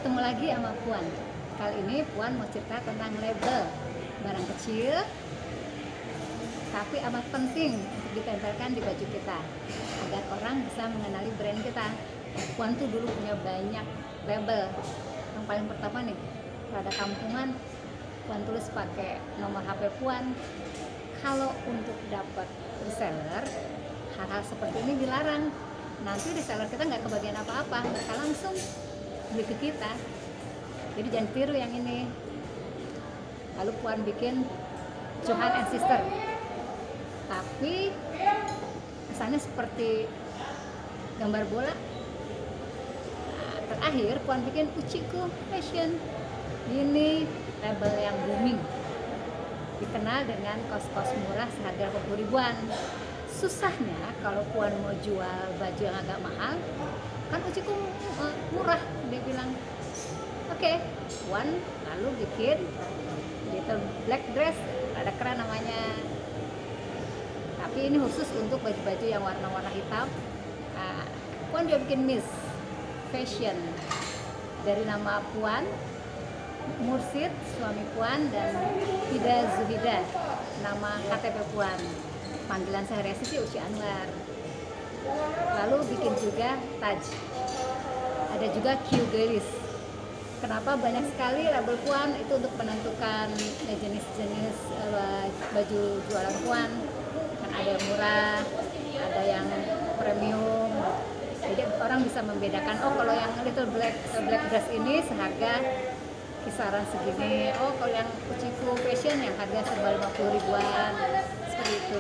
Ketemu lagi sama Puan. Kali ini Puan mau cerita tentang label barang kecil tapi amat penting untuk ditempelkan di baju kita agar orang bisa mengenali brand kita. Puan tuh dulu punya banyak label. Yang paling pertama nih, Prada Kampungan, Puan tulis pakai nomor HP Puan. Kalau untuk dapat reseller, hal-hal seperti ini dilarang. Nanti reseller kita nggak kebagian apa-apa, mereka langsung beli ke kita. Jadi jangan tiru yang ini. Lalu Puan bikin Johan and Sister, tapi kesannya seperti gambar bola. Nah, terakhir Puan bikin Uchiko Fashion. Ini label yang booming, dikenal dengan kos-kos murah seharga 20 ribuan. Susahnya kalau Puan mau jual baju yang agak mahal, kan Uchiko murah, dia bilang. Oke, Puan lalu bikin little black dress, ada keren namanya. Tapi ini khusus untuk baju-baju yang warna-warna hitam. Nah, Puan juga bikin Miss Fashion dari nama Puan, Mursid suami Puan, dan Ida Zuhida nama KTP Puan. Panggilan sehari-hari sih Uci Anwar. Lalu bikin juga Taj. Ada juga Q Girls. Kenapa banyak sekali label Puan? Itu untuk menentukan jenis-jenis baju jualan Puan. Kan ada yang murah, ada yang premium. Jadi orang bisa membedakan, oh kalau yang little black dress ini seharga kisaran segini. Oh kalau yang Uchiko Fashion yang harga serba 50 ribuan. Seperti itu.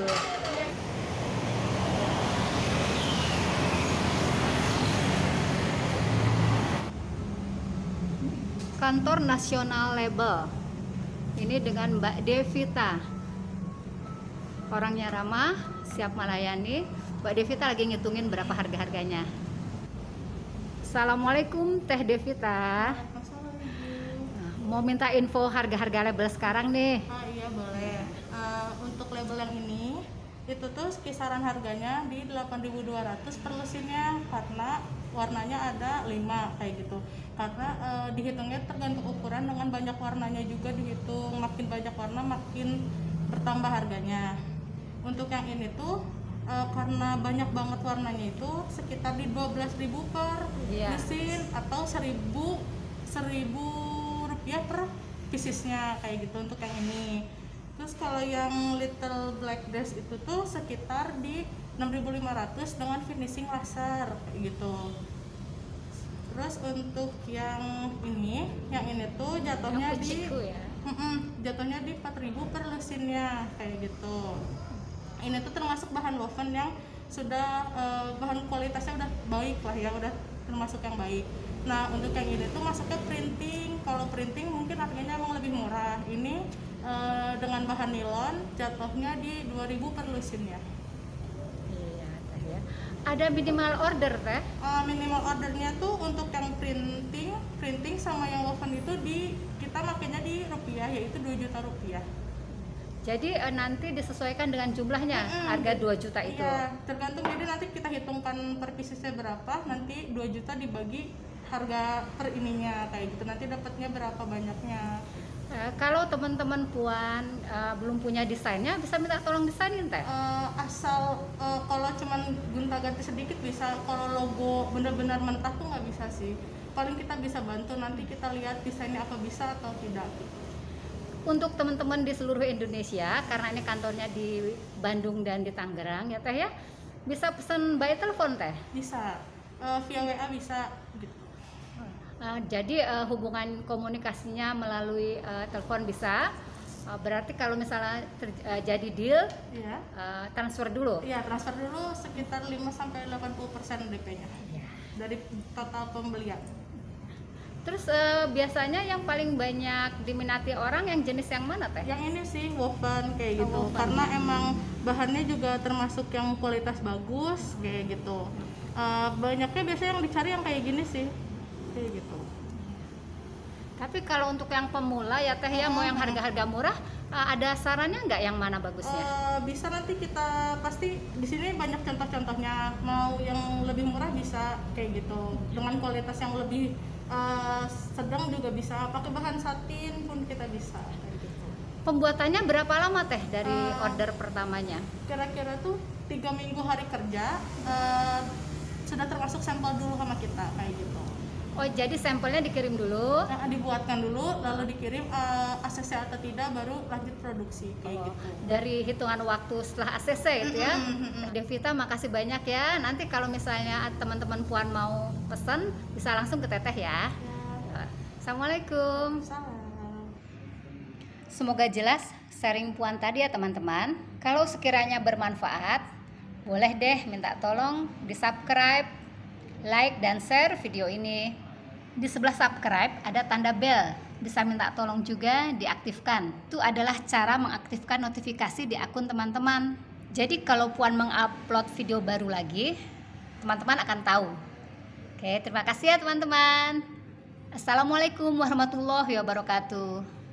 Kantor Nasional Label ini dengan Mbak Devita, orangnya ramah, siap melayani. Mbak Devita lagi ngitungin berapa harga-harganya. Assalamualaikum Teh Devita. Mau minta info harga-harga label sekarang nih. Iya boleh. Untuk label yang ini itu tuh kisaran harganya di 8.200 per lusinnya, karena warnanya ada 5 kayak gitu. Karena dihitungnya tergantung ukuran, dengan banyak warnanya juga dihitung, makin banyak warna makin bertambah harganya. Untuk yang ini tuh karena banyak banget warnanya itu sekitar di 12.000 per lusin atau 1.000 rupiah per piecesnya kayak gitu untuk yang ini. Terus kalau yang little black dress itu tuh sekitar di 6.500 dengan finishing laser kayak gitu. Terus untuk yang ini tuh jatuhnya jatuhnya di 4.000 per lusinnya kayak gitu. Ini tuh termasuk bahan woven yang sudah bahan kualitasnya udah baik lah ya, udah termasuk yang baik. Nah untuk yang ini tuh masuknya printing. Kalau printing mungkin harganya emang lebih murah. Ini dengan bahan nilon jatuhnya di 2.000 per lusinnya. Iya, Teh ya. Ada minimal order Teh? Minimal ordernya tuh untuk yang printing sama yang woven itu kita makanya di rupiah, yaitu 2 juta rupiah. Jadi nanti disesuaikan dengan jumlahnya, harga 2 juta itu? Iya, tergantung. Jadi nanti kita hitungkan per piecesnya berapa, nanti 2 juta dibagi harga per ininya kayak gitu, nanti dapatnya berapa banyaknya. Kalau teman-teman Puan belum punya desainnya, bisa minta tolong desainin Teh? Asal kalau cuman gonta-ganti sedikit bisa, kalau logo benar-benar mentah tuh nggak bisa sih. Paling kita bisa bantu, nanti kita lihat desainnya apa bisa atau tidak. Untuk teman-teman di seluruh Indonesia, karena ini kantornya di Bandung dan di Tangerang ya Teh ya, bisa pesan by telepon Teh? Bisa, via WA bisa gitu. Jadi hubungan komunikasinya melalui telepon bisa. Berarti kalau misalnya jadi deal, transfer dulu? Iya, transfer dulu sekitar 5-80% DP-nya dari total pembelian. Terus biasanya yang paling banyak diminati orang yang jenis yang mana Teh? Yang ini sih woven kayak gitu, woven. Karena emang bahannya juga termasuk yang kualitas bagus kayak gitu. Banyaknya biasanya yang dicari yang kayak gini sih, kayak gitu. Tapi kalau untuk yang pemula ya Teh ya, mau yang harga-harga murah, ada sarannya nggak yang mana bagusnya? Bisa, nanti kita pasti di sini banyak contoh-contohnya. Mau yang lebih murah bisa kayak gitu, dengan kualitas yang lebih sedang juga bisa, pakai bahan satin pun kita bisa kayak gitu. Pembuatannya berapa lama Teh dari Eh, order pertamanya? Kira-kira tuh 3 minggu hari kerja sudah termasuk sampel dulu sama kita kayak gitu. Oh, jadi sampelnya dikirim dulu. Dibuatkan dulu, lalu dikirim ACC atau tidak, baru lanjut produksi kayak gitu. Dari hitungan waktu setelah ACC itu ya. Teh Devita makasih banyak ya. Nanti kalau misalnya teman-teman Puan mau pesan bisa langsung ke Teteh ya. Assalamualaikum. Salam. Semoga jelas sharing Puan tadi ya teman-teman. Kalau sekiranya bermanfaat, boleh deh minta tolong di subscribe, like dan share video ini. Di sebelah subscribe ada tanda bel, bisa minta tolong juga diaktifkan. Itu adalah cara mengaktifkan notifikasi di akun teman-teman. Jadi kalau Puan mengupload video baru lagi, teman-teman akan tahu. Oke, terima kasih ya teman-teman. Assalamualaikum warahmatullahi wabarakatuh.